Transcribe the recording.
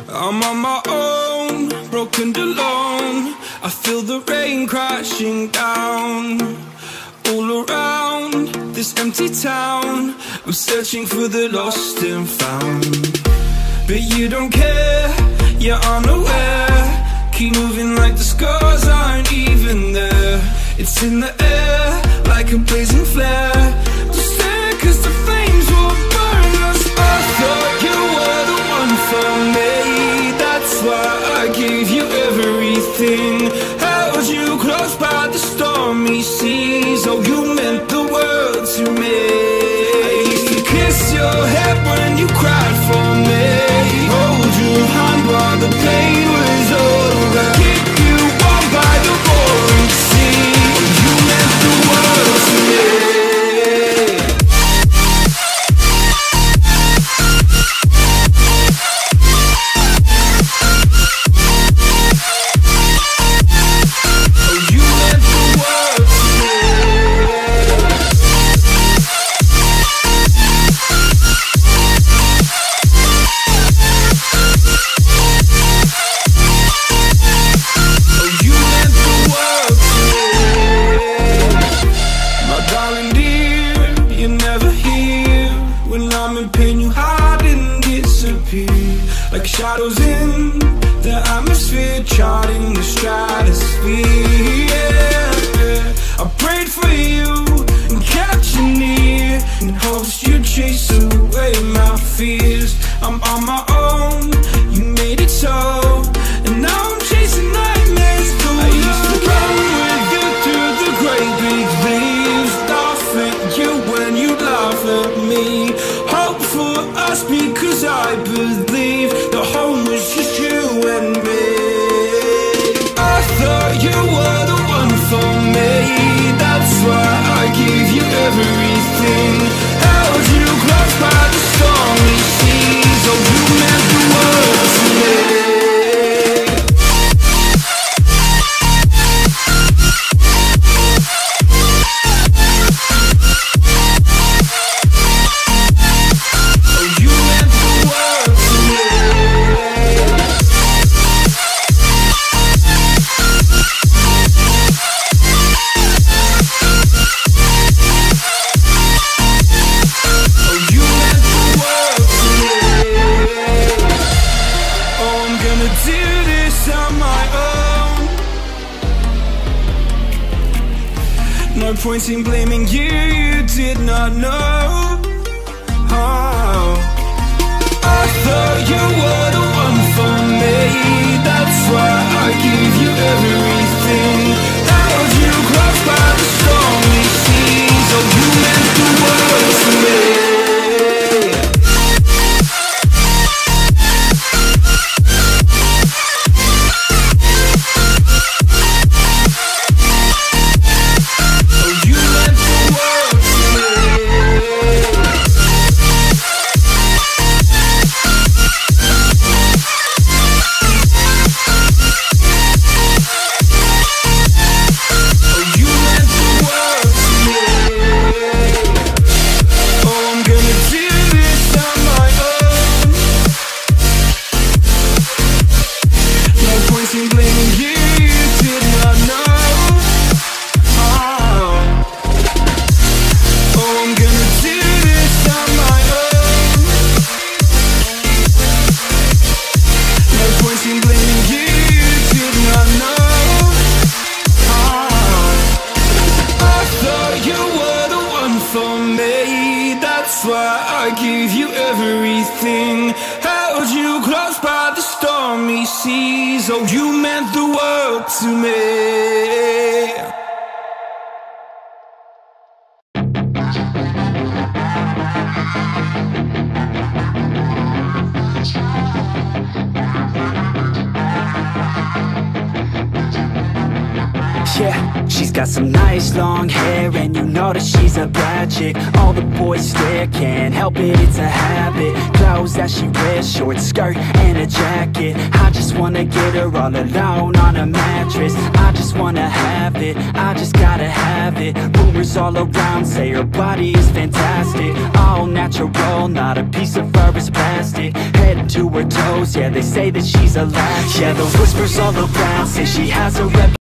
I'm on my own, broken and alone. I feel the rain crashing down all around this empty town. I'm searching for the lost and found, but you don't care, you're unaware. Keep moving like the scars aren't even there. It's in the air like a blazing flare. Just stare, cause the flames will burn us. I thought you were the one for me. That's why I gave you everything. Held you close by the stormy seas. Oh, you meant the world to me. I used to kiss your head when you cried for me. Hold your hand while the pain was over. Keep you warm by the roaring sea. Oh, you meant the world to me. Like shadows in the atmosphere, charting the stratosphere. Yeah. I prayed for you and kept you near in hopes you'd chase away my fears. I'm on my own, you made it so, and now I'm chasing nightmares through. I used to run with you through the great big leaves, laugh at you when you laugh at me. Hope for us because I believe the home was just you and me. I thought you were the one for me. That's why I gave you everything. Held you close by the stormy seas. Oh, you meant the world to me. No point in blaming you, you did not know. Oh. I thought you were the one for me. That's why I gave you everything. Held you close by the stormy seas. Oh, you meant the world to me. That's why I gave you everything. Held you close by the stormy seas. Oh, you meant the world to me. Yeah, She's got some nice long hair, and you know that she's a bad chick. All the boys stare, can't help it, it's a habit. Clothes that she wears, short skirt and a jacket. I just wanna get her all alone on a mattress. I just wanna have it, I just gotta have it. Rumors all around say her body is fantastic. All natural, not a piece of fur is plastic. Head to her toes, yeah, they say that she's a latch. Yeah, the whispers all around say she has a